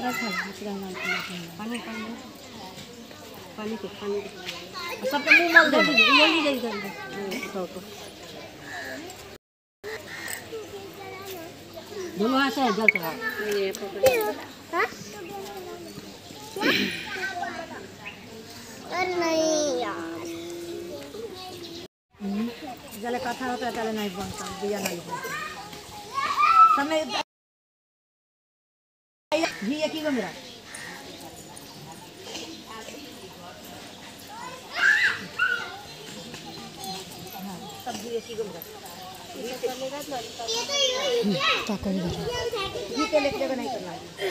पानी के सब मुंह मल दे ये ली दे तो दोनों हाथ से जल चला हां नहीं यार जले कथा होता चले नहीं बनता दिया नहीं बनता समय घी एक ही गो मेरा सब्जी एक ही गो मेरा क्या करेगा घी के लेके जगह नहीं करना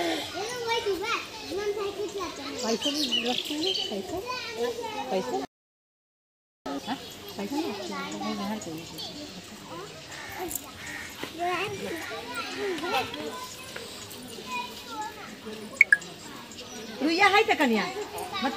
पैसे भी रखते हैं पैसे हाँ पैसे नहीं बाहर चाहिए रुइया है तो कन्या मत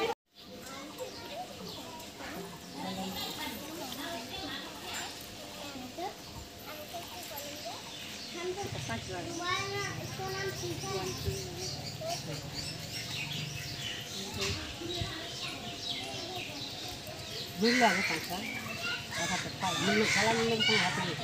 Dulu aku pasang, aku tepat. Dulu kalau dulu pun aku ni.